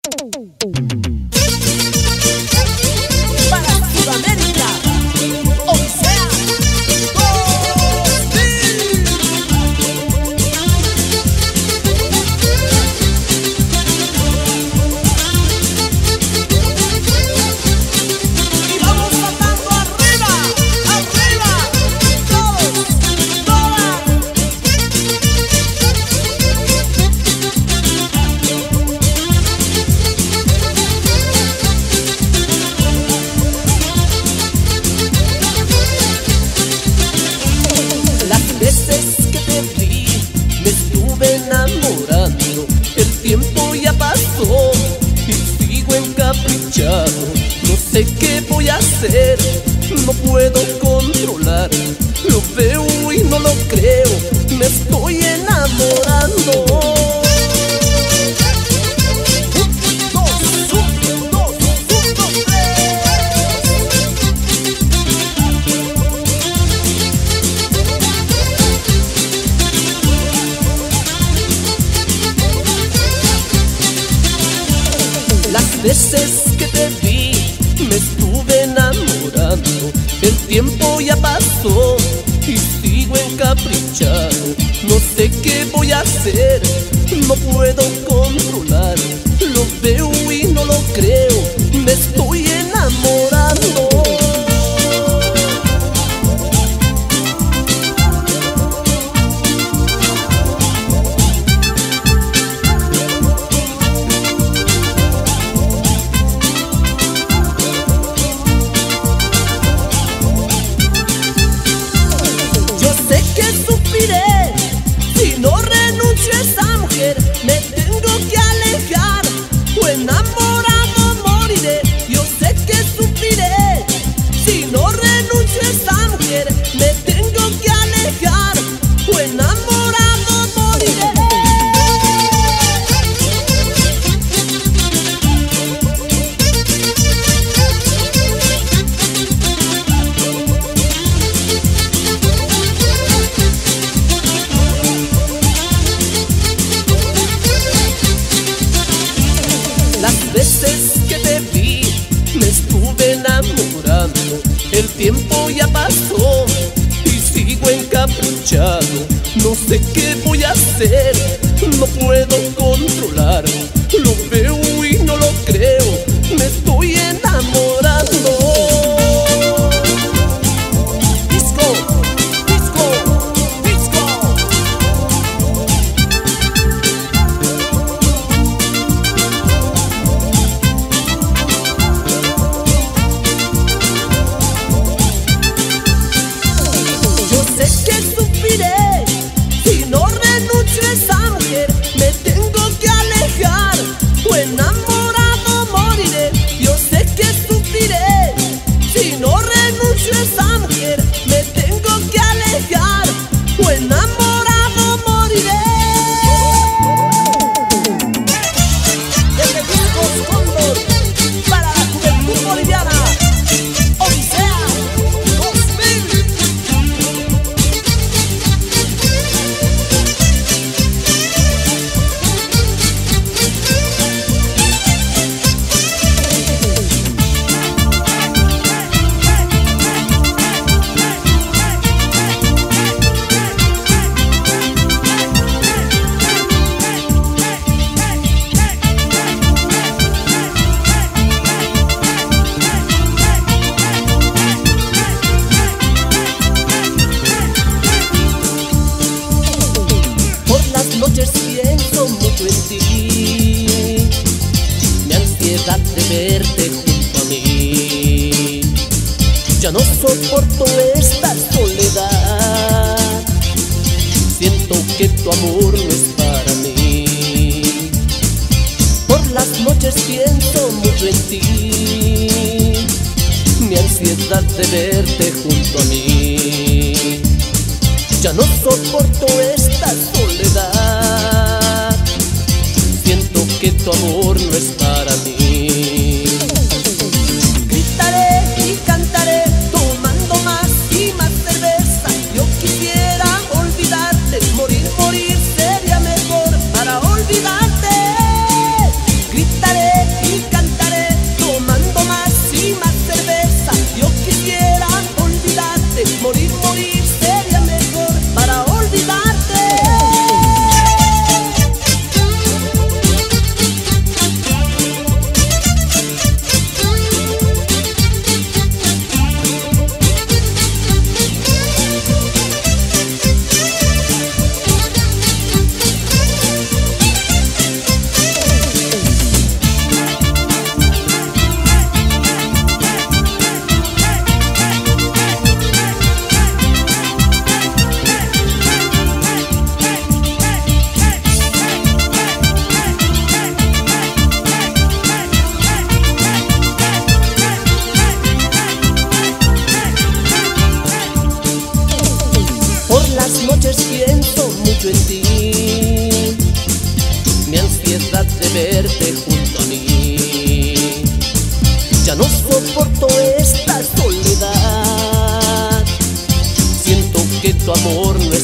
Para Sudamérica, Odisea 2000. Y vamos saltando arriba, arriba, todos, todas. Las veces que te vi me estuve enamorando. El tiempo ya pasó y sigo encaprichado. No sé qué voy a hacer, no puedo controlar. Lo veo y no lo creo, me estoy enamorando. Las veces que te vi me estuve enamorando. El tiempo ya pasó y sigo encaprichado. No sé qué voy a hacer, no puedo controlar. Lo veo y no lo creo, me estoy enamorando. Sé que sufriré si no renuncio a esa mujer. Me tengo que alejar o enamorado moriré. Yo sé que sufriré si no renuncio a esa mujer. Me tengo que alejar o enamorado moriré. Las veces que te vi me estuve enamorando. El tiempo ya pasó y sigo encaprichado. No sé qué voy a hacer, no puedo controlar. Lo veo y no lo creo, me estoy enamorando. Disco, disco, disco. Yo sé que sufriré si no renuncio a esa mujer. Me tengo que alejar o enamorado moriré. Yo sé que sufriré si no renuncio a esa mujer. Me tengo que alejar o enamorado moriré. Desde Discos Cóndor para la juventud boliviana, Odisea 2000. Por las noches pienso mucho en ti, mi ansiedad de verte junto a mí. Ya no soporto esta soledad, siento que tu amor no es para mí. Por las noches pienso mucho en ti, mi ansiedad de verte junto a mí. Ya no soporto esta soledad, siento que tu amor no es para mí. Gritaré y cantaré tomando más y más cerveza. Yo quisiera olvidarte, morir, morir sería mejor para olvidarte. Gritaré tu amor